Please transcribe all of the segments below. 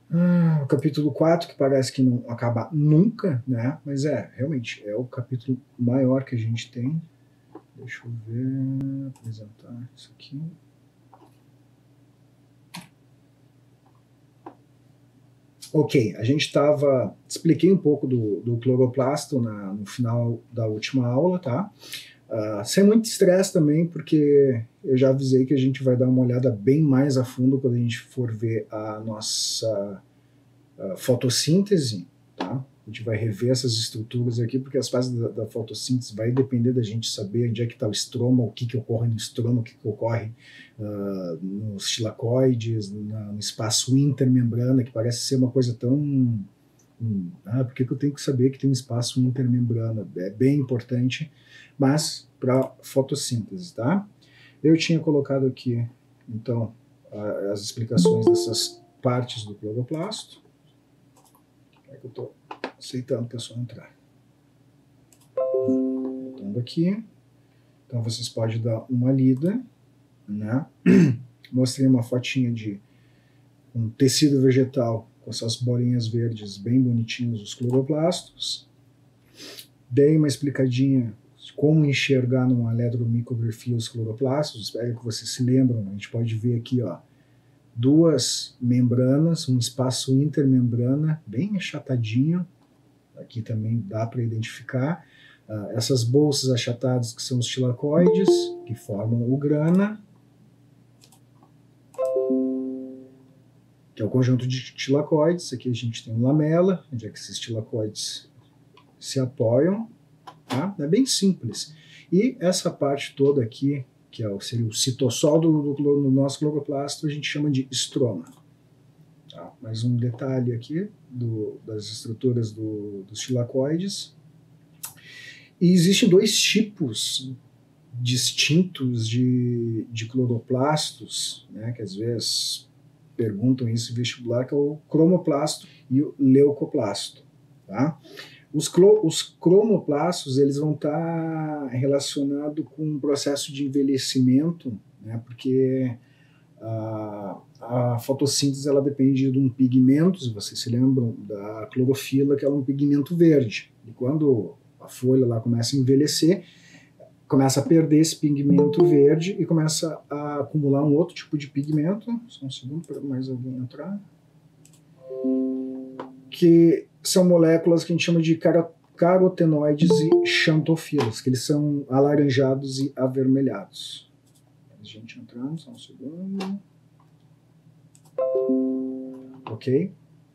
O capítulo 4, que parece que não acaba nunca, né? Mas realmente, é o capítulo maior que a gente tem. Deixa eu ver, apresentar isso aqui. Ok, a gente expliquei um pouco do cloroplasto no final da última aula, tá? Sem muito estresse também, porque eu já avisei que a gente vai dar uma olhada bem mais a fundo quando a gente for ver a nossa fotossíntese, tá? A gente vai rever essas estruturas aqui, porque as fases da fotossíntese vai depender da gente saber onde é que está o estroma, o que ocorre no estroma, o que ocorre nos tilacoides, no espaço intermembrana, que parece ser uma coisa tão... por que eu tenho que saber que tem um espaço intermembrana? É bem importante, mas para fotossíntese, tá? Eu tinha colocado aqui, então, as explicações dessas partes do cloroplasto. É que eu estou aceitando o pessoal entrar. Voltando aqui. Então vocês podem dar uma lida, né? Mostrei uma fotinha de um tecido vegetal com essas bolinhas verdes bem bonitinhos, os cloroplastos. Dei uma explicadinha de como enxergar numa eletromicrografia os cloroplastos. Espero que vocês se lembram. A gente pode ver aqui, ó, duas membranas, um espaço intermembrana bem achatadinho. Aqui também dá para identificar. Essas bolsas achatadas que são os tilacoides, que formam o grana, que é o conjunto de tilacoides. Aqui a gente tem lamela, onde é que esses tilacoides se apoiam. Tá? É bem simples. E essa parte toda aqui, que seria o citossol do nosso cloroplasto, a gente chama de estroma. Tá? Mais um detalhe aqui das estruturas dos tilacoides. E existem dois tipos distintos de cloroplastos, né, que às vezes perguntam isso em vestibular, que é o cromoplasto e o leucoplasto. Tá? Os cromoplastos eles vão estar relacionados com um processo de envelhecimento, né, porque a fotossíntese ela depende de um pigmento, se vocês se lembram da clorofila, que é um pigmento verde. E quando a folha lá começa a envelhecer, começa a perder esse pigmento verde e começa a acumular um outro tipo de pigmento. Só um segundo para mais alguém entrar. Que são moléculas que a gente chama de carotenoides e xantofilas, que eles são alaranjados e avermelhados. A gente entrando, só um segundo. Ok?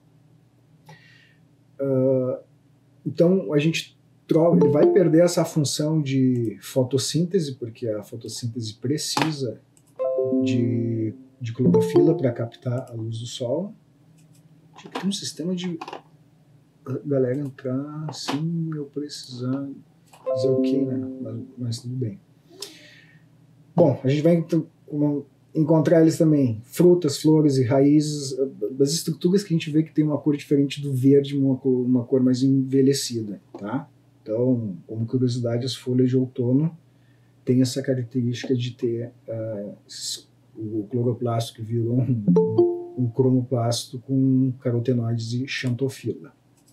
Então a gente ele vai perder essa função de fotossíntese, porque a fotossíntese precisa de clorofila para captar a luz do sol. Tinha que ter um sistema de galera entrar sem eu precisar dizer ok, né? Mas tudo bem. Bom, a gente vai então encontrar eles também, frutas, flores e raízes, das estruturas que a gente vê que tem uma cor diferente do verde, uma cor mais envelhecida, tá? Então, como curiosidade, as folhas de outono têm essa característica de ter o cloroplasto que virou um cromoplasto com carotenoides e xantofila.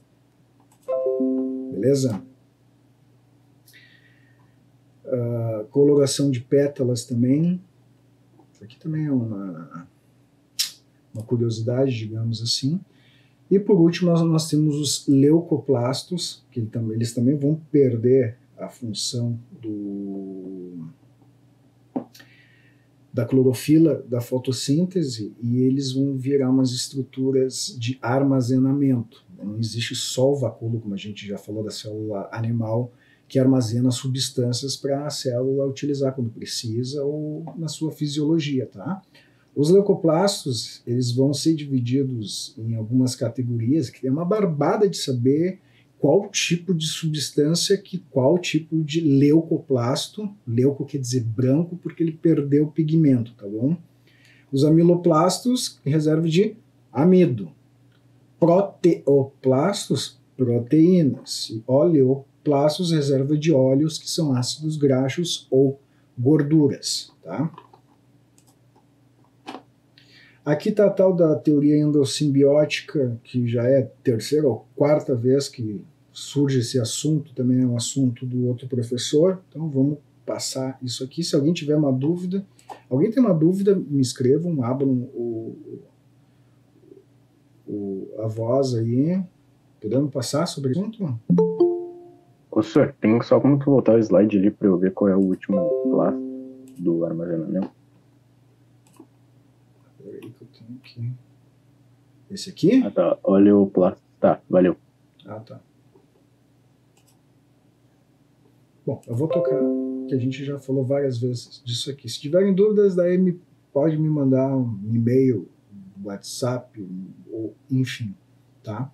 Beleza? Coloração de pétalas também. Isso aqui também é uma curiosidade, digamos assim. E por último, nós temos os leucoplastos, que eles também vão perder a função da clorofila, da fotossíntese, e eles vão virar umas estruturas de armazenamento. Não existe só o vacúolo, como a gente já falou da célula animal, que armazena substâncias para a célula utilizar quando precisa ou na sua fisiologia, tá? Os leucoplastos, eles vão ser divididos em algumas categorias, que tem uma barbada de saber qual tipo de substância, qual tipo de leucoplasto. Leuco quer dizer branco, porque ele perdeu o pigmento, tá bom? Os amiloplastos, reserva de amido. Proteoplastos, proteínas. E oleoplastos, reserva de óleos, que são ácidos graxos ou gorduras, tá? Aqui está a tal da teoria endossimbiótica, que já é a terceira ou quarta vez que surge esse assunto, também é um assunto do outro professor, então vamos passar isso aqui. Se alguém tiver uma dúvida, alguém tem uma dúvida, me escrevam, abram a voz aí. Podemos passar sobre o assunto? Ô, senhor, tem só como tu voltar o slide ali para eu ver qual é o último passo do armazenamento? Peraí que eu tenho aqui. Esse aqui? Ah, tá. Olha o plástico. Tá, valeu. Ah, tá. Bom, eu vou tocar, que a gente já falou várias vezes disso aqui. Se tiverem dúvidas, daí pode me mandar um e-mail, WhatsApp, ou enfim, tá?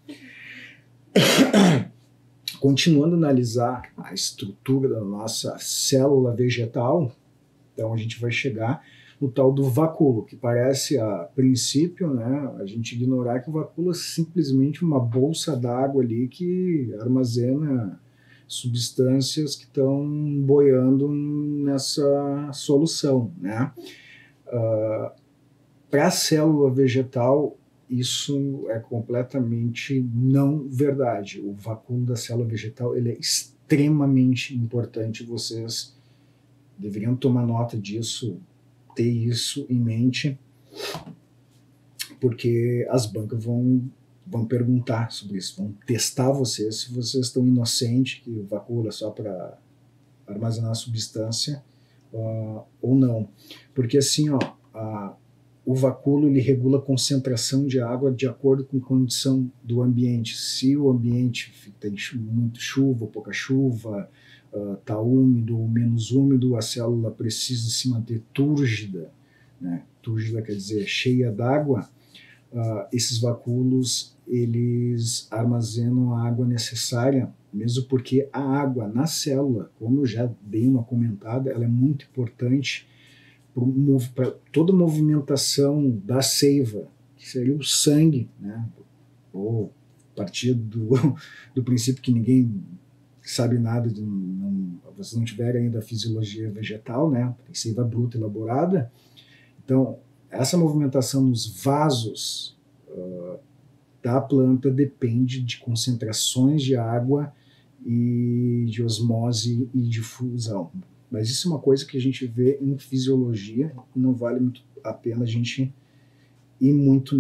Continuando a analisar a estrutura da nossa célula vegetal, então a gente vai chegar no tal do vacúolo, que parece a princípio, né, a gente ignorar que o vacúolo é simplesmente uma bolsa d'água ali que armazena substâncias que estão boiando nessa solução, né? Para a célula vegetal, isso é completamente não verdade. O vacúolo da célula vegetal ele é extremamente importante. Vocês deveriam tomar nota disso, ter isso em mente, porque as bancas vão perguntar sobre isso, vão testar vocês se vocês estão inocentes, que o vacúolo é só para armazenar a substância ou não. Porque assim, ó, o vacúolo ele regula a concentração de água de acordo com a condição do ambiente. Se o ambiente tem muito chuva, pouca chuva, está úmido ou menos úmido, a célula precisa se manter túrgida, né? Túrgida quer dizer cheia d'água. Esses vacúolos eles armazenam a água necessária, mesmo porque a água na célula, como eu já dei uma comentada, ela é muito importante para toda a movimentação da seiva, que seria o sangue, né? Ou partir do princípio que ninguém sabe nada, vocês não tiverem ainda a fisiologia vegetal, né? Tem seiva bruta elaborada. Então, essa movimentação nos vasos da planta depende de concentrações de água e de osmose e difusão. Mas isso é uma coisa que a gente vê em fisiologia e não vale muito a pena a gente ir muito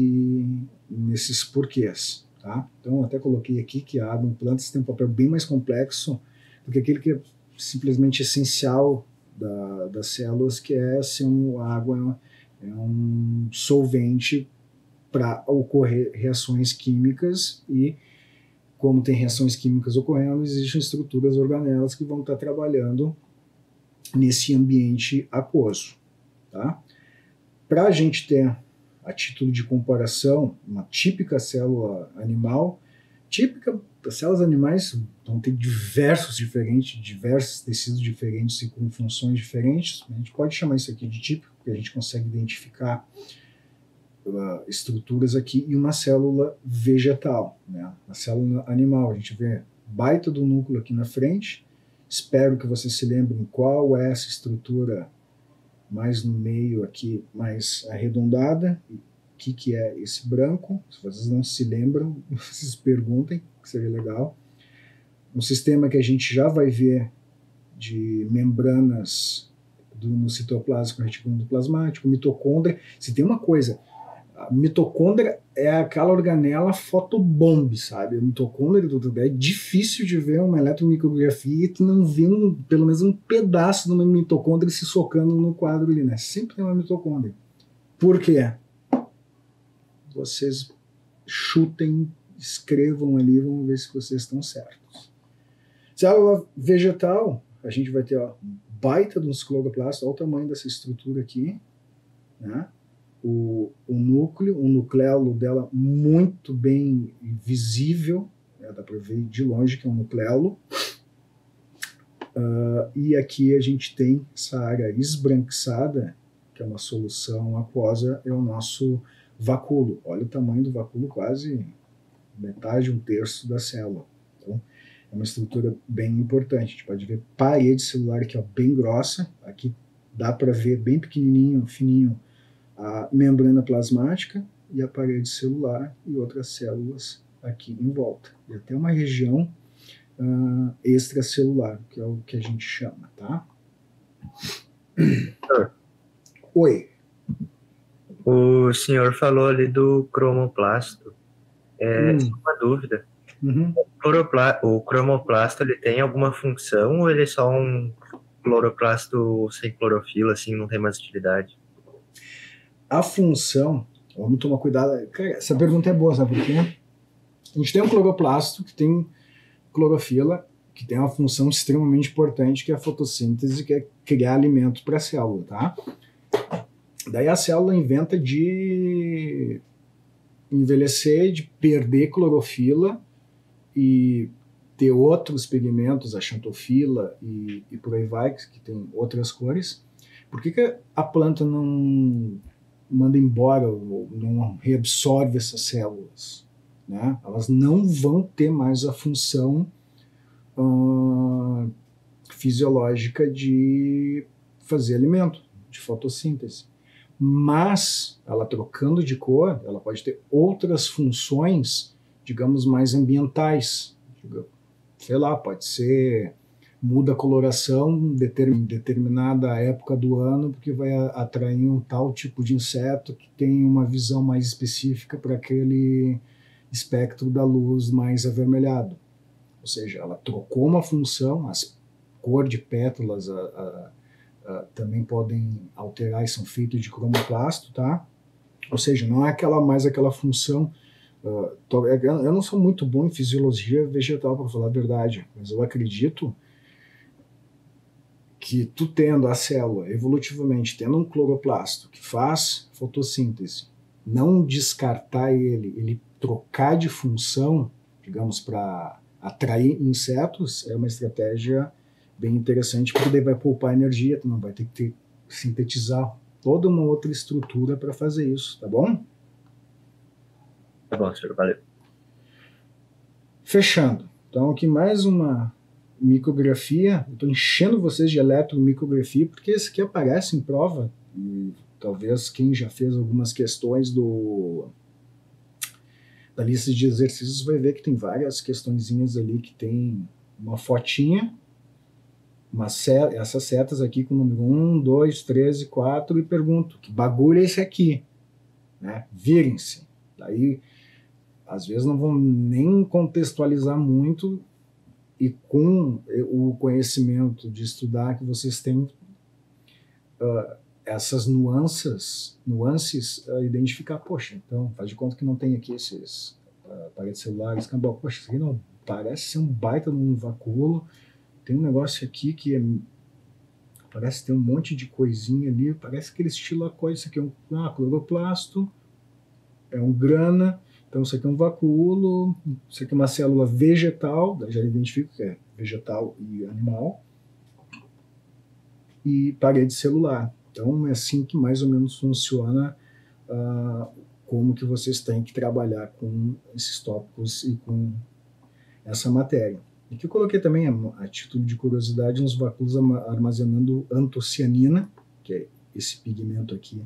nesses porquês. Tá? Então, até coloquei aqui que a água em plantas tem um papel bem mais complexo do que aquele que é simplesmente essencial das células, que é ser a água é um solvente para ocorrer reações químicas e como tem reações químicas ocorrendo, existem estruturas organelas que vão estar trabalhando nesse ambiente aquoso. Tá? Para a gente ter, a título de comparação, uma típica célula animal, típica, as células animais vão ter diversos tecidos diferentes e com funções diferentes. A gente pode chamar isso aqui de típico, porque a gente consegue identificar estruturas aqui, e uma célula vegetal, né? A célula animal, a gente vê baita do núcleo aqui na frente. Espero que vocês se lembrem qual é essa estrutura mais no meio aqui, mais arredondada. O que é esse branco? Se vocês não se lembram, vocês perguntem, que seria legal. Um sistema que a gente já vai ver de membranas no citoplasma com retículo endoplasmático, mitocôndria. Se tem uma coisa, a mitocôndria é aquela organela fotobomb, sabe? A mitocôndria é difícil de ver uma eletromicrografia que não vê pelo menos um pedaço de uma mitocôndria se socando no quadro ali, né? Sempre tem uma mitocôndria. Por quê? Vocês chutem, escrevam ali, vamos ver se vocês estão certos. Célula vegetal, a gente vai ter baita de uns cloroplastos, olha o tamanho dessa estrutura aqui, né? O núcleo, o nucleolo dela muito bem visível, né? Dá para ver de longe que é um nucleolo. E aqui a gente tem essa área esbranquiçada, que é uma solução aquosa, é o nosso vacúolo. Olha o tamanho do vacúolo, quase metade, um terço da célula. Então, é uma estrutura bem importante. A gente pode ver parede celular aqui, ó, bem grossa. Aqui dá para ver bem pequenininho, fininho, a membrana plasmática e a parede celular e outras células aqui em volta. E até uma região extracelular, que é o que a gente chama, tá? Oi. O senhor falou ali do cromoplasto. Uma dúvida. Uhum. O cromoplasto, ele tem alguma função ou ele é só um cloroplasto sem clorofila, assim, não tem mais utilidade? A função, vamos tomar cuidado. Cara, essa pergunta é boa, sabe por quê? A gente tem um cloroplasto que tem clorofila, que tem uma função extremamente importante, que é a fotossíntese, que é criar alimento para a célula, tá? Daí a célula inventa de envelhecer, de perder clorofila e ter outros pigmentos, a xantofila e por aí vai, que tem outras cores. Por que a planta não manda embora ou não reabsorve essas células? Né? Elas não vão ter mais a função fisiológica de fazer alimento, de fotossíntese. Mas ela trocando de cor, ela pode ter outras funções, digamos, mais ambientais. Sei lá, pode ser muda a coloração em determinada época do ano, porque vai atrair um tal tipo de inseto que tem uma visão mais específica para aquele espectro da luz mais avermelhado. Ou seja, ela trocou uma função, as cor de pétalas também podem alterar e são feitos de cromoplasto, tá? Ou seja, não é mais aquela função. Eu não sou muito bom em fisiologia vegetal, para falar a verdade, mas eu acredito que tu tendo a célula, evolutivamente, tendo um cloroplasto que faz fotossíntese, não descartar ele trocar de função, digamos, para atrair insetos, é uma estratégia bem interessante, porque daí vai poupar energia, tu não vai ter que sintetizar toda uma outra estrutura para fazer isso, tá bom? Tá bom, senhor, valeu. Fechando. Então, aqui mais uma micrografia. Eu estou enchendo vocês de eletromicrografia, porque esse aqui aparece em prova, e talvez quem já fez algumas questões da lista de exercícios vai ver que tem várias questõezinhas ali que tem uma fotinha, essas setas aqui com o número 1, 2, 3 e 4, e pergunto, que bagulho é esse aqui? Né? Virem-se. Daí, às vezes não vão nem contextualizar muito, e com o conhecimento de estudar que vocês têm essas nuances, identificar, poxa, então faz de conta que não tem aqui esses paredes celulares, poxa, isso aqui não parece ser um baita num vacúolo, tem um negócio aqui que parece ter um monte de coisinha ali, parece aquele estilacoide, isso aqui é um cloroplasto, é um grana, então isso aqui é um vacúolo, isso aqui é uma célula vegetal, já identifico que é vegetal e animal, e parede celular. Então é assim que mais ou menos funciona como que vocês têm que trabalhar com esses tópicos e com essa matéria. Aqui eu coloquei também, a título de curiosidade, uns vacúolos armazenando antocianina, que é esse pigmento aqui,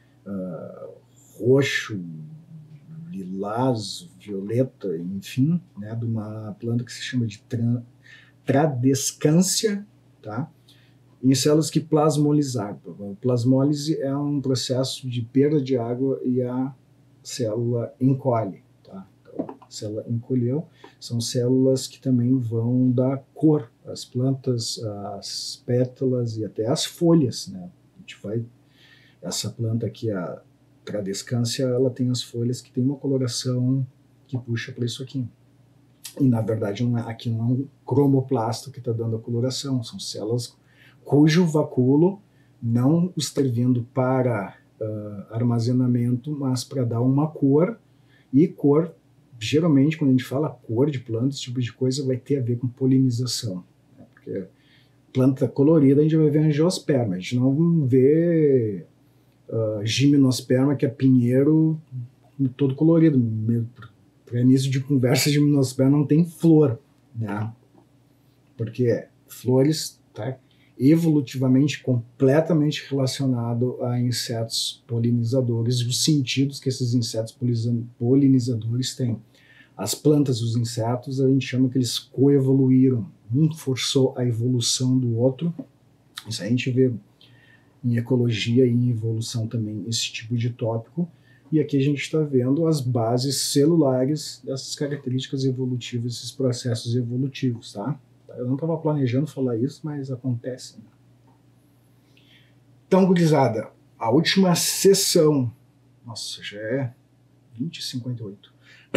roxo, lilás, violeta, enfim, né, de uma planta que se chama de Tradescância, tá? Em células que plasmolizaram. A plasmólise é um processo de perda de água e a célula encolhe. Tá? Então, a célula encolheu, são células que também vão dar cor às plantas, às pétalas e até às folhas. Né? A gente essa planta aqui, a Tradescância, ela tem as folhas que tem uma coloração que puxa para isso aqui. E, na verdade, aqui não é um cromoplasto que está dando a coloração, são células cujo vacúolo não está servindo para armazenamento, mas para dar uma cor, e cor, geralmente, quando a gente fala cor de plantas, esse tipo de coisa vai ter a ver com polinização, né? Porque planta colorida a gente vai ver angiosperma, a gente não vê gimnosperma, que é pinheiro, todo colorido. Para início de conversa, gimnosperma não tem flor, né? Porque flores, tá? evolutivamente completamente relacionado a insetos polinizadores e os sentidos que esses insetos polinizadores têm. As plantas e os insetos, a gente chama que eles coevoluíram, um forçou a evolução do outro. Isso a gente vê em ecologia e em evolução também, esse tipo de tópico. E aqui a gente está vendo as bases celulares dessas características evolutivas, esses processos evolutivos, tá? Eu não estava planejando falar isso, mas acontece. Então, gurizada, a última sessão, nossa, já é 20h58.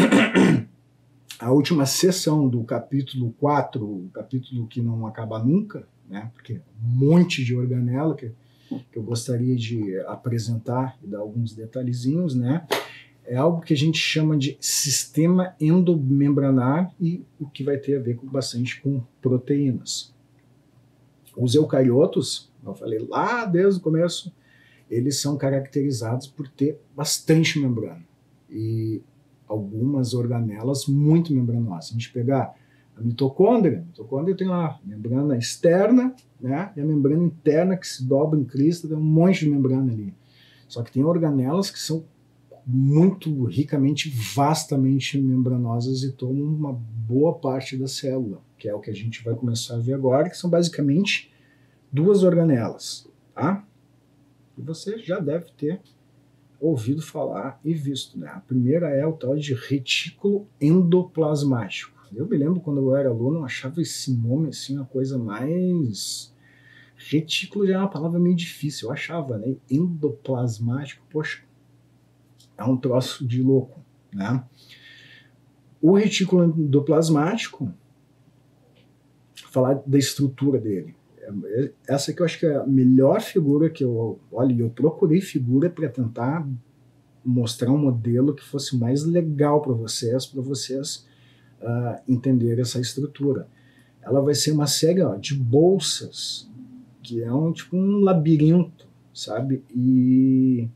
A última sessão do capítulo 4, o capítulo que não acaba nunca, né? Porque um monte de organela que eu gostaria de apresentar e dar alguns detalhezinhos, né? É algo que a gente chama de sistema endomembranar e o que vai ter a ver bastante com proteínas. Os eucariotos, eu falei lá desde o começo, eles são caracterizados por ter bastante membrana e algumas organelas muito membranosas. A gente pegar a mitocôndria tem uma membrana externa, né, e a membrana interna que se dobra em crista, tem um monte de membrana ali. Só que tem organelas que são muito ricamente, vastamente membranosas e tomam uma boa parte da célula, que é o que a gente vai começar a ver agora, que são basicamente duas organelas, tá? E você já deve ter ouvido falar e visto, né? A primeira é o tal de retículo endoplasmático. Eu me lembro quando eu era aluno, eu achava esse nome assim uma coisa mais... Retículo já é uma palavra meio difícil, eu achava, né? Endoplasmático, poxa, é um troço de louco, né? O retículo endoplasmático, falar da estrutura dele, essa aqui eu acho que é a melhor figura que eu procurei figura para tentar mostrar um modelo que fosse mais legal para vocês entenderem essa estrutura. Ela vai ser uma série de bolsas, que é tipo um labirinto, sabe? E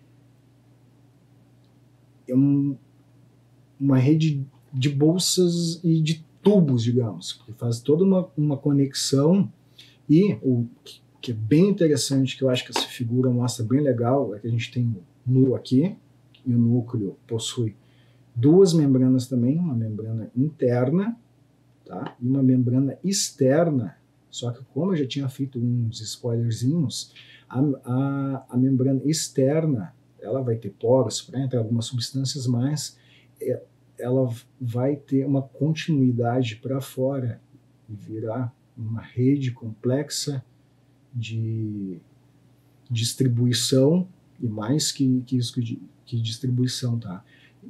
é uma rede de bolsas e de tubos, digamos, que faz toda uma conexão. E o que é bem interessante, que eu acho que essa figura mostra bem legal, é que a gente tem o núcleo aqui, e o núcleo possui duas membranas também, uma membrana interna, tá? E uma membrana externa, só que como eu já tinha feito uns spoilerzinhos, a membrana externa, ela vai ter poros para entrar algumas substâncias, mas ela vai ter uma continuidade para fora e virar uma rede complexa de distribuição, e mais que isso que distribuição, tá?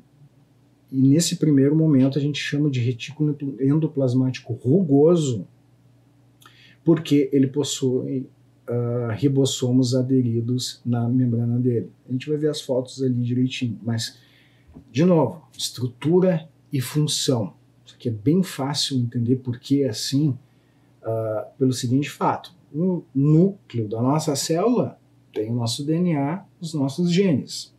E nesse primeiro momento a gente chama de retículo endoplasmático rugoso, porque ele possui ribossomos aderidos na membrana dele. A gente vai ver as fotos ali direitinho, mas, de novo, estrutura e função. Isso aqui é bem fácil entender por que é assim, pelo seguinte fato: o núcleo da nossa célula tem o nosso DNA, os nossos genes.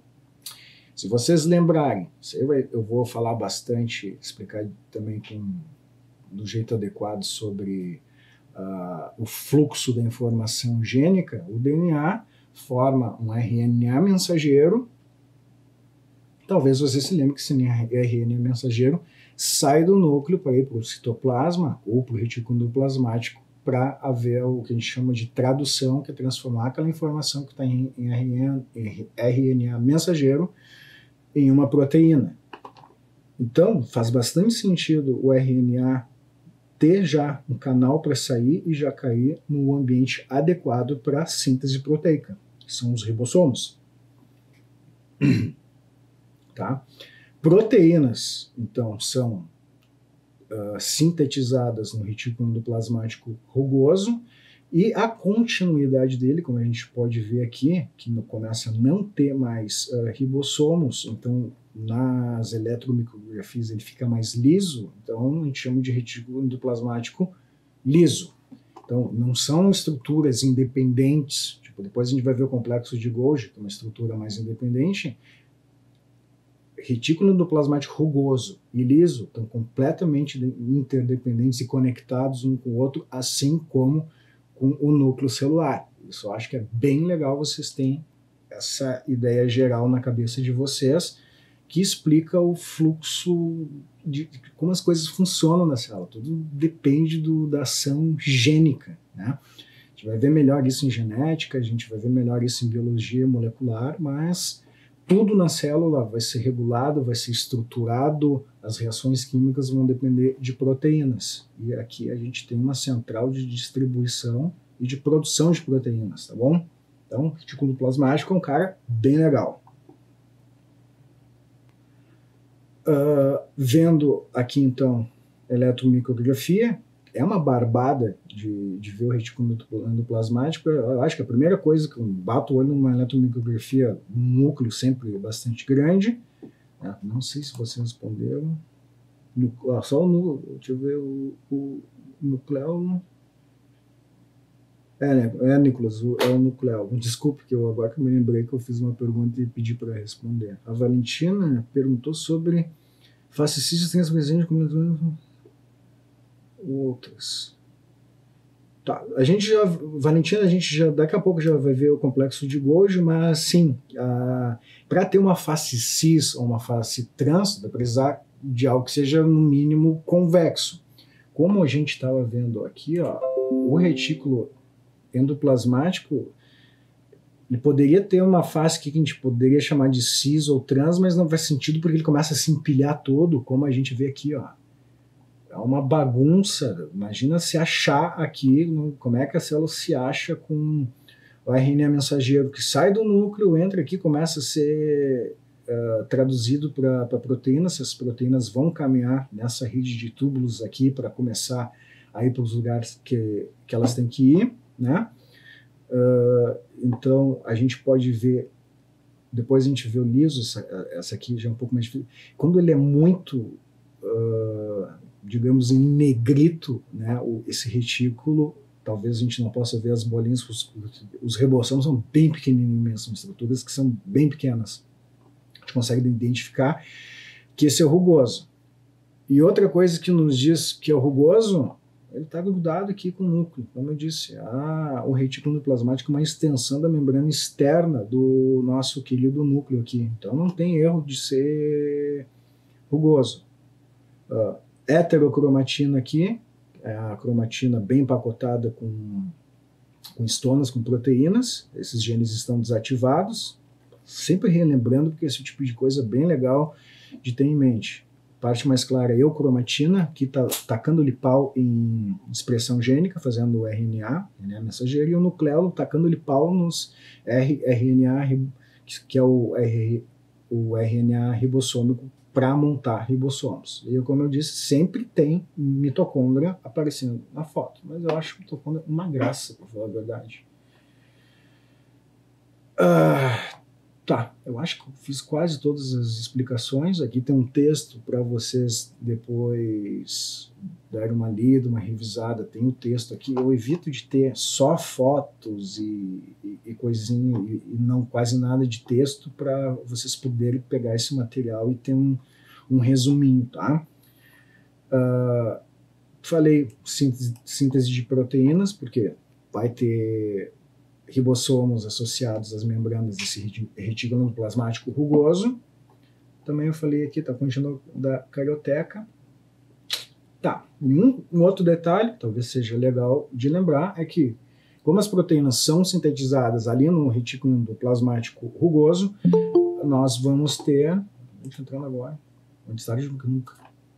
Se vocês lembrarem, eu vou falar bastante, explicar também do jeito adequado sobre o fluxo da informação gênica. O DNA forma um RNA mensageiro. Talvez você se lembre que esse RNA mensageiro sai do núcleo para ir para o citoplasma ou para o retículo endoplasmático para haver o que a gente chama de tradução, que é transformar aquela informação que está em RNA mensageiro em uma proteína. Então, faz bastante sentido o RNA ter já um canal para sair e já cair no ambiente adequado para a síntese proteica, que são os ribossomos. Tá? Proteínas, então, são sintetizadas no retículo endoplasmático rugoso, e a continuidade dele, como a gente pode ver aqui, que começa a não ter mais ribossomos, então nas eletromicrografias ele fica mais liso, então a gente chama de retículo endoplasmático liso. Então não são estruturas independentes, tipo, depois a gente vai ver o complexo de Golgi, que é uma estrutura mais independente. Retículo endoplasmático rugoso e liso estão completamente interdependentes e conectados um com o outro, assim como com o núcleo celular. Isso eu acho que é bem legal vocês terem essa ideia geral na cabeça de vocês, que explica o fluxo de como as coisas funcionam na célula. Tudo depende da ação gênica, né? A gente vai ver melhor isso em genética, a gente vai ver melhor isso em biologia molecular, mas tudo na célula vai ser regulado, vai ser estruturado, as reações químicas vão depender de proteínas. E aqui a gente tem uma central de distribuição e de produção de proteínas, tá bom? Então, retículo plasmático é um cara bem legal. Vendo aqui, então, eletromicrografia, é uma barbada de ver o retículo endoplasmático. Eu acho que a primeira coisa que eu bato o olho numa eletromicrografia, um núcleo sempre bastante grande. Não sei se vocês responderam. Só o núcleo. Deixa eu ver o núcleo. Nicolas, é o núcleo. Desculpe, que agora que eu me lembrei que eu fiz uma pergunta e pedi para responder. A Valentina perguntou sobre fascicídios transpresentes como outras. Tá, Valentina, a gente já daqui a pouco já vai ver o complexo de Golgi, mas sim, para ter uma face cis ou uma face trans, vai precisar de algo que seja no mínimo convexo. Como a gente estava vendo aqui, ó, o retículo endoplasmático, ele poderia ter uma face que a gente poderia chamar de cis ou trans, mas não faz sentido porque ele começa a se empilhar todo, como a gente vê aqui, ó. É uma bagunça. Imagina se achar aqui, como é que a célula se acha com o RNA mensageiro que sai do núcleo, entra aqui, começa a ser traduzido para proteínas. Essas proteínas vão caminhar nessa rede de túbulos aqui para começar a ir para os lugares que elas têm que ir, né? Então a gente pode ver, depois a gente vê o liso, essa aqui já é um pouco mais difícil. Quando ele é muito digamos, em negrito, né, esse retículo, talvez a gente não possa ver as bolinhas, os ribossomos são bem pequenininhos, são estruturas que são bem pequenas. A gente consegue identificar que esse é o rugoso. E outra coisa que nos diz que é o rugoso, ele está grudado aqui com o núcleo. Como eu disse, o retículo endoplasmático é uma extensão da membrana externa do nosso querido núcleo aqui. Então não tem erro de ser rugoso. Heterocromatina aqui, é a cromatina bem empacotada com estonas, com proteínas. Esses genes estão desativados. Sempre relembrando, porque esse tipo de coisa é bem legal de ter em mente. Parte mais clara é eucromatina, que está tacando-lhe pau em expressão gênica, fazendo o RNA mensageiro, e o nucleolo tacando-lhe pau nos RNA, que é o RNA ribossômico, para montar ribossomos. E como eu disse, sempre tem mitocôndria aparecendo na foto, mas eu acho mitocôndria uma graça, para falar a verdade. Tá, eu acho que eu fiz quase todas as explicações. Aqui tem um texto para vocês depois darem uma lida, uma revisada. Tem o texto aqui. Eu evito de ter só fotos e coisinha e não quase nada de texto para vocês poderem pegar esse material e ter um resuminho, tá? Falei síntese de proteínas, porque vai ter ribossomos associados às membranas desse retículo endoplasmático rugoso. Também eu falei aqui, tá continuando da carioteca. Tá, um outro detalhe, talvez seja legal de lembrar, é que como as proteínas são sintetizadas ali no retículo endoplasmático rugoso, nós vamos ter... Deixa eu entrar agora. Onde está nunca.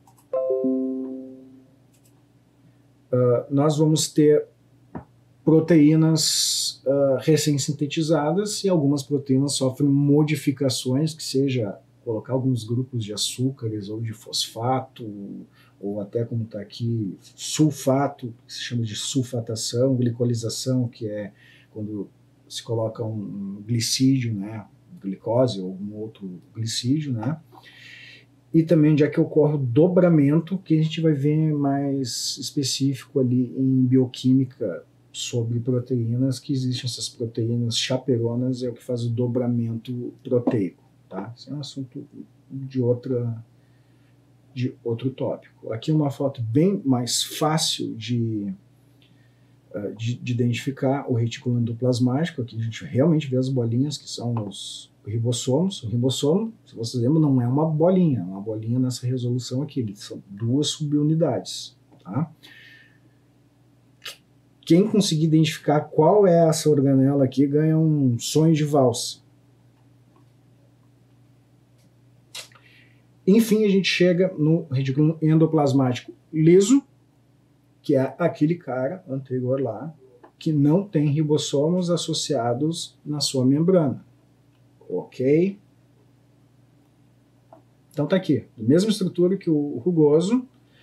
Nós vamos ter proteínas recém-sintetizadas e algumas proteínas sofrem modificações, que seja colocar alguns grupos de açúcares ou de fosfato, ou até como está aqui, sulfato, que se chama de sulfatação, glicolização, que é quando se coloca um glicídio, né, glicose ou um outro glicídio, né, e também onde é que ocorre o dobramento, que a gente vai ver mais específico ali em bioquímica sobre proteínas, que existem essas proteínas chaperonas, é o que faz o dobramento proteico, tá? Esse é um assunto de outro tópico. Aqui uma foto bem mais fácil de de identificar o retículo endoplasmático. Aqui a gente realmente vê as bolinhas que são os ribossomos. O ribossomo, se vocês lembram, não é uma bolinha nessa resolução aqui, eles são 2 subunidades. Tá? Quem conseguir identificar qual é essa organela aqui ganha um sonho de valsa. Enfim, a gente chega no retículo endoplasmático liso, que é aquele cara anterior lá, que não tem ribossomos associados na sua membrana. Ok? Então tá aqui, a mesma estrutura que o rugoso.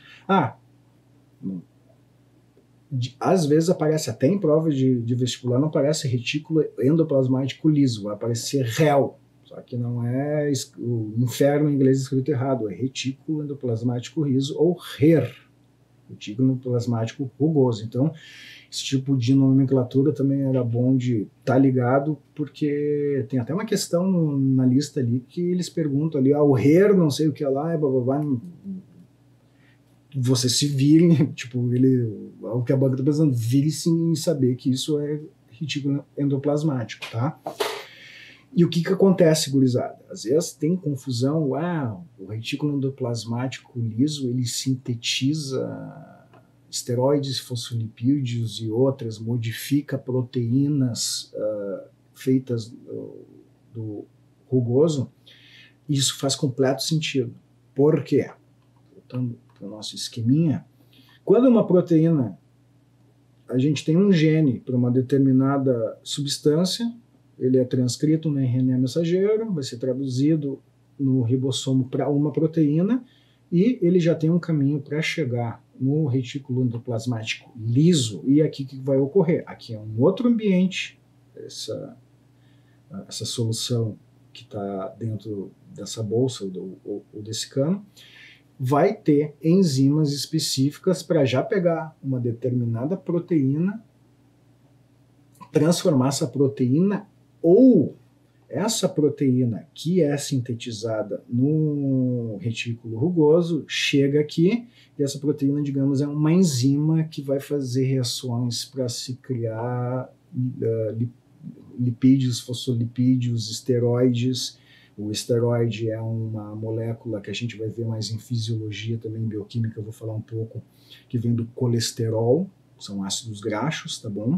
Às vezes aparece até em prova de vestibular, não aparece retículo endoplasmático liso, vai aparecer REL. Só que não é o inferno em inglês escrito errado, é retículo endoplasmático liso ou RER, retículo endoplasmático rugoso. Então, esse tipo de nomenclatura também era bom de estar ligado, porque tem até uma questão na lista ali que eles perguntam ali, o RER, não sei o que é lá, você se virem, tipo, o que a banca está pensando, vire-se em saber que isso é retículo endoplasmático, tá? E o que acontece, gurizada? Às vezes tem confusão, o retículo endoplasmático liso, ele sintetiza esteroides, fosfolipídios e outras, modifica proteínas feitas do rugoso. Isso faz completo sentido. Por quê? Voltando para o nosso esqueminha, quando uma proteína, a gente tem um gene para uma determinada substância, ele é transcrito no RNA mensageiro, vai ser traduzido no ribossomo para uma proteína, e ele já tem um caminho para chegar no retículo endoplasmático liso. E aqui o que vai ocorrer? Aqui é um outro ambiente, essa solução que está dentro dessa bolsa ou desse cano, vai ter enzimas específicas para já pegar uma determinada proteína, transformar essa proteína, ou essa proteína que é sintetizada no retículo rugoso chega aqui, e essa proteína, digamos, é uma enzima que vai fazer reações para se criar lipídios, fosfolipídios, esteroides. O esteroide é uma molécula que a gente vai ver mais em fisiologia, também em bioquímica, eu vou falar um pouco, que vem do colesterol, são ácidos graxos, tá bom?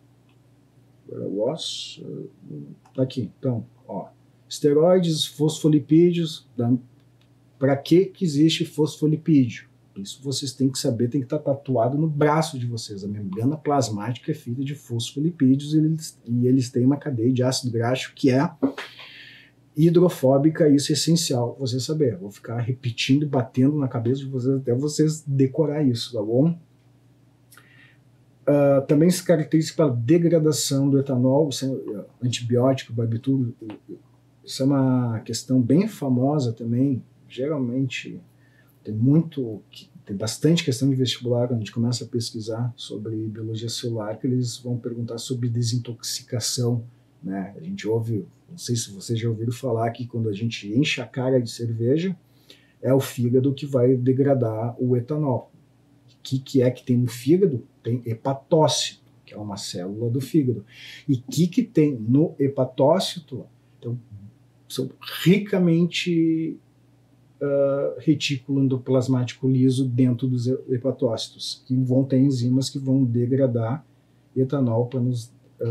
Tá aqui, então, esteroides, fosfolipídios, para que existe fosfolipídio? Isso vocês têm que saber, tem que estar tatuado no braço de vocês. A membrana plasmática é feita de fosfolipídios e eles têm uma cadeia de ácido graxo que é hidrofóbica. Isso é essencial você saber. Vou ficar repetindo e batendo na cabeça de vocês até vocês decorar isso, tá bom? Também se caracteriza pela degradação do etanol, antibiótico, barbitúrico. Isso é uma questão bem famosa também. Geralmente tem bastante questão de vestibular quando a gente começa a pesquisar sobre biologia celular, que eles vão perguntar sobre desintoxicação, né? A gente ouve, não sei se vocês já ouviram falar que quando a gente enche a cara de cerveja, é o fígado que vai degradar o etanol. O que é que tem no fígado? Tem hepatócito, que é uma célula do fígado. E o que tem no hepatócito? Então, são ricamente retículo endoplasmático liso dentro dos hepatócitos, que vão ter enzimas que vão degradar etanol para nos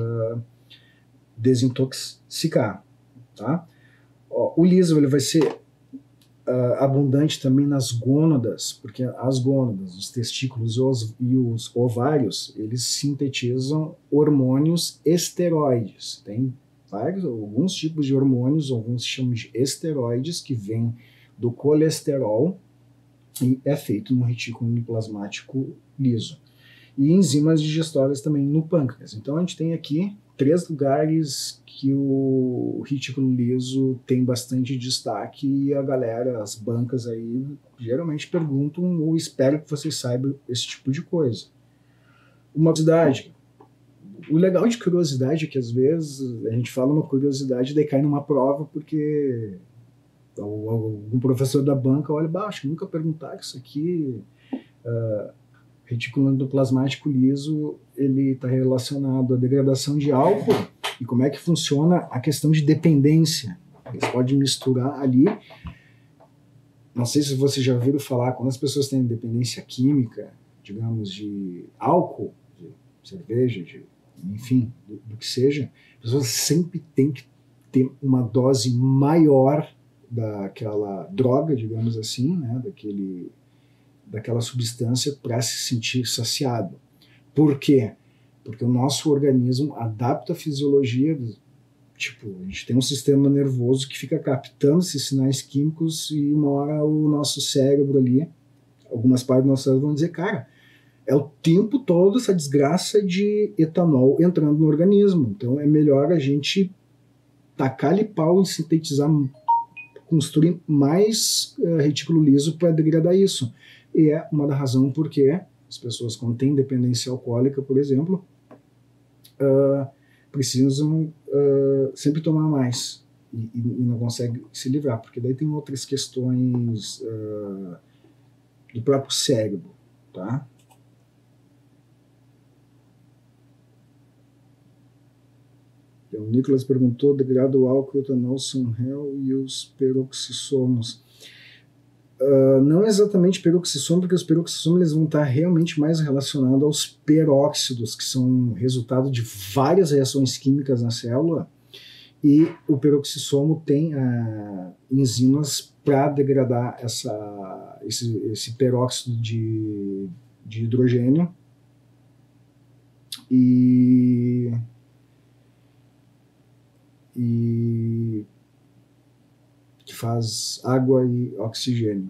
desintoxicar. Tá? O liso ele vai ser abundante também nas gônadas, porque as gônadas, os testículos e os ovários, eles sintetizam hormônios esteroides. Tem alguns tipos de hormônios, alguns se chamam de esteroides, que vêm do colesterol e é feito no retículo endoplasmático liso. E enzimas digestórias também no pâncreas. Então a gente tem aqui 3 lugares que o retículo liso tem bastante destaque, e a galera, as bancas aí, geralmente perguntam ou esperam que vocês saibam esse tipo de coisa. Uma curiosidade. O legal de curiosidade é que às vezes a gente fala uma curiosidade e daí cai numa prova porque algum professor da banca olha, acho que nunca perguntaram isso aqui. retículo endoplasmático liso, ele está relacionado à degradação de álcool e como é que funciona a questão de dependência. Eles podem misturar ali. Não sei se vocês já ouviram falar, quando as pessoas têm dependência química, digamos, de álcool, de cerveja, enfim, do que seja, as pessoas sempre têm que ter uma dose maior daquela droga, digamos assim, né, daquela substância para se sentir saciado. Por quê? Porque o nosso organismo adapta a fisiologia, tipo, a gente tem um sistema nervoso que fica captando esses sinais químicos e uma hora o nosso cérebro ali, algumas partes do nosso cérebro vão dizer, cara, é o tempo todo essa desgraça de etanol entrando no organismo, então é melhor a gente tacar-lhe pau e sintetizar, construir mais retículo liso para degradar isso. E é uma da razão porque as pessoas, quando têm dependência alcoólica, por exemplo, precisam sempre tomar mais e não conseguem se livrar, porque daí tem outras questões do próprio cérebro, tá? O Nicolas perguntou, degrada o álcool e o etanol são réu e os peroxissomos. Não exatamente peroxissomo, porque os peroxissomos eles vão estar realmente mais relacionados aos peróxidos, que são resultado de várias reações químicas na célula, e o peroxissomo tem enzimas para degradar esse peróxido de hidrogênio e que faz água e oxigênio.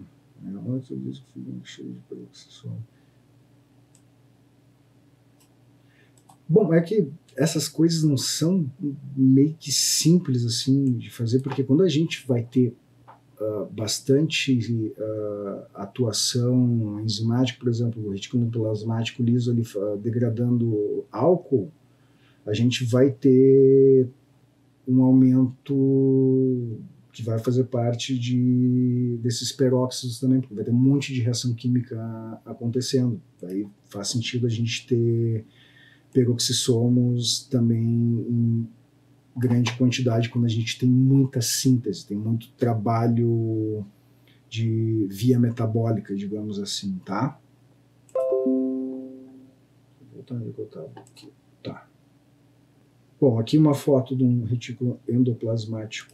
Bom, é que essas coisas não são meio que simples assim de fazer, porque quando a gente vai ter bastante atuação enzimática, por exemplo, o retículo endoplasmático liso ali, degradando álcool, a gente vai ter um aumento que vai fazer parte desses peróxidos também, porque vai ter um monte de reação química acontecendo. Aí faz sentido a gente ter peroxissomos também em grande quantidade quando a gente tem muita síntese, tem muito trabalho de via metabólica, digamos assim, tá? Vou voltar onde eu estava aqui. Tá. Bom, aqui uma foto de um retículo endoplasmático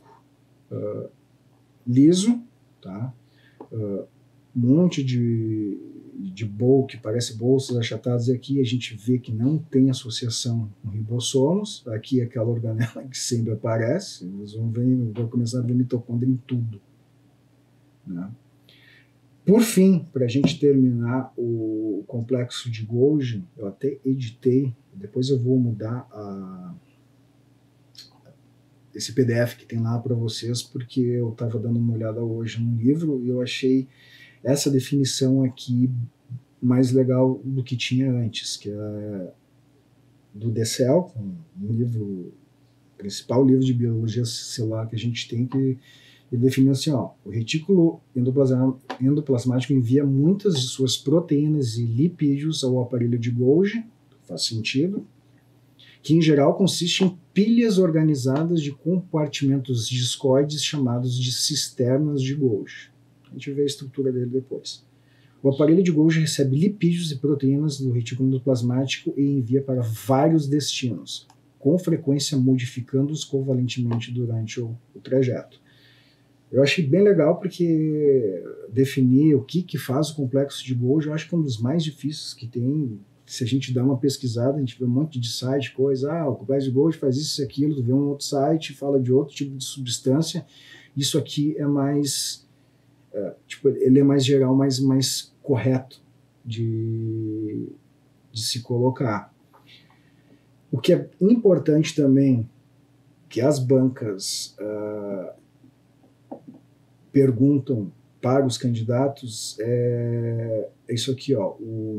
liso, tá? Um monte de que parece bolsas achatadas, e aqui a gente vê que não tem associação com ribossomos. Aqui é aquela organela que sempre aparece, vocês vão começar a ver mitocôndria em tudo, né? Por fim, para a gente terminar o complexo de Golgi, eu até editei, depois eu vou mudar esse PDF que tem lá para vocês, porque eu estava dando uma olhada hoje no livro e eu achei essa definição aqui mais legal do que tinha antes, que é do Dessel, um livro, principal livro de biologia celular que a gente tem, que ele definiu assim, ó, o retículo endoplasmático envia muitas de suas proteínas e lipídios ao aparelho de Golgi, faz sentido, que em geral consiste em pilhas organizadas de compartimentos discoides chamados de cisternas de Golgi. A gente vê a estrutura dele depois. O aparelho de Golgi recebe lipídios e proteínas do retículo endoplasmático e envia para vários destinos, com frequência modificando-os covalentemente durante o trajeto. Eu achei bem legal porque definir o que faz o complexo de Golgi, eu acho que é um dos mais difíceis que tem. Se a gente dá uma pesquisada, a gente vê um monte de site, coisa, o complexo de Golgi faz isso e aquilo, tu vê um outro site, fala de outro tipo de substância. Isso aqui é mais, ele é mais geral, mais correto de se colocar. O que é importante também, que as bancas perguntam para os candidatos, é isso aqui, ó,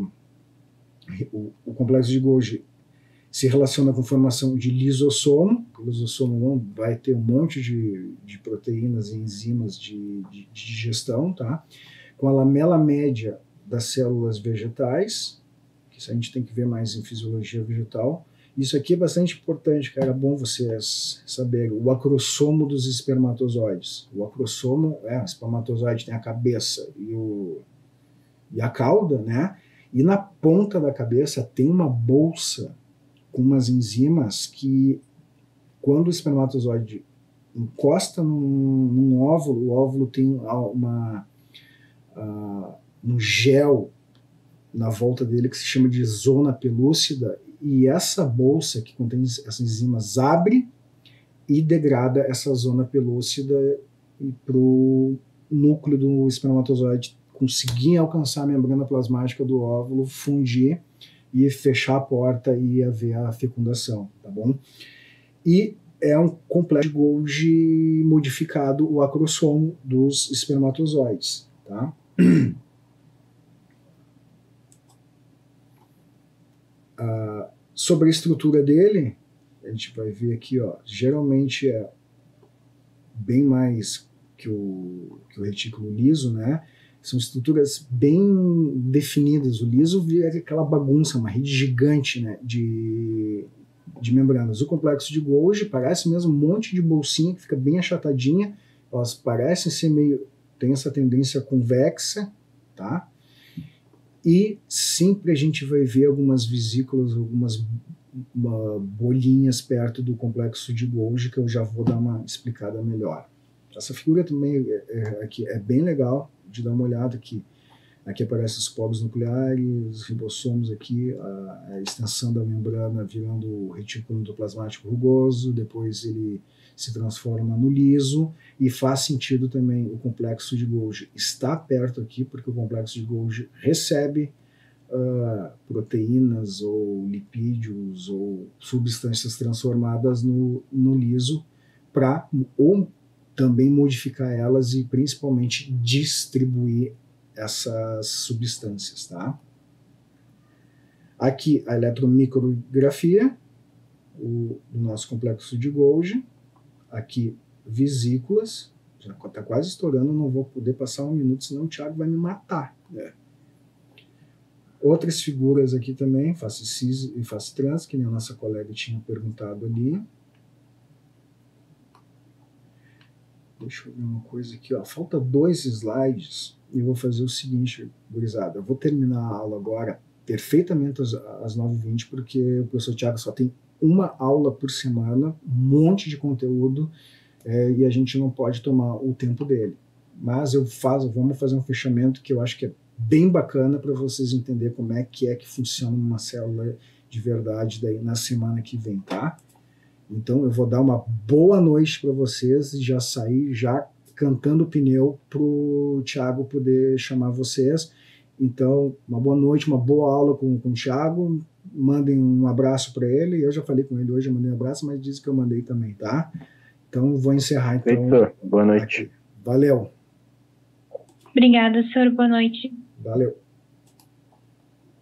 o complexo de Golgi se relaciona com formação de lisossomo. O lisossomo vai ter um monte de proteínas e enzimas de digestão, tá? Com a lamela média das células vegetais, Isso a gente tem que ver mais em fisiologia vegetal. Isso aqui é bastante importante, cara, é bom vocês saberem. O acrossomo dos espermatozoides. O acrossomo, o espermatozoide tem a cabeça e a cauda, né? E na ponta da cabeça tem uma bolsa com umas enzimas que, quando o espermatozoide encosta num óvulo, o óvulo tem um gel na volta dele que se chama de zona pelúcida, e essa bolsa que contém essas enzimas abre e degrada essa zona pelúcida para o núcleo do espermatozoide conseguir alcançar a membrana plasmática do óvulo, fundir e fechar a porta e haver a fecundação, tá bom? E é um complexo de Golgi modificado, o acrossomo dos espermatozoides, tá? Sobre a estrutura dele, a gente vai ver aqui, ó, geralmente é bem mais que o retículo liso, né? São estruturas bem definidas. O liso é aquela bagunça, uma rede gigante, né, de membranas. O complexo de Golgi parece mesmo um monte de bolsinha que fica bem achatadinha. Elas parecem ser tem essa tendência convexa, tá? E sempre a gente vai ver algumas vesículas, algumas bolinhas perto do complexo de Golgi, que eu já vou dar uma explicada melhor. Essa figura também aqui é bem legal de dar uma olhada aqui. Aqui aparecem os poros nucleares, os ribossomos aqui, a extensão da membrana virando o retículo endoplasmático rugoso, depois ele se transforma no liso, e faz sentido também o complexo de Golgi estar perto aqui, porque o complexo de Golgi recebe proteínas ou lipídios ou substâncias transformadas no liso para ou também modificar elas e principalmente distribuir essas substâncias, tá? Aqui a eletromicrografia do nosso complexo de Golgi. Aqui vesículas, já está quase estourando, não vou poder passar um minuto, senão o Thiago vai me matar. Outras figuras aqui também, face cis e face trans, que nem a nossa colega tinha perguntado ali. Deixa eu ver uma coisa aqui, ó. Falta 2 slides e eu vou fazer o seguinte, gurizada. Eu vou terminar a aula agora perfeitamente às 9h20, porque o professor Thiago só tem uma aula por semana, um monte de conteúdo, e a gente não pode tomar o tempo dele. Mas vamos fazer um fechamento que eu acho que é bem bacana para vocês entenderem como é que funciona uma célula de verdade daí na semana que vem, tá? Então eu vou dar uma boa noite para vocês e já sair já cantando pneu para o Thiago poder chamar vocês. Então, uma boa noite, uma boa aula com o Thiago. Mandem um abraço para ele. Eu já falei com ele hoje, eu mandei um abraço, mas disse que eu mandei também, tá? Então, vou encerrar. Então, boa noite. Aqui. Valeu. Obrigada, senhor. Boa noite. Valeu.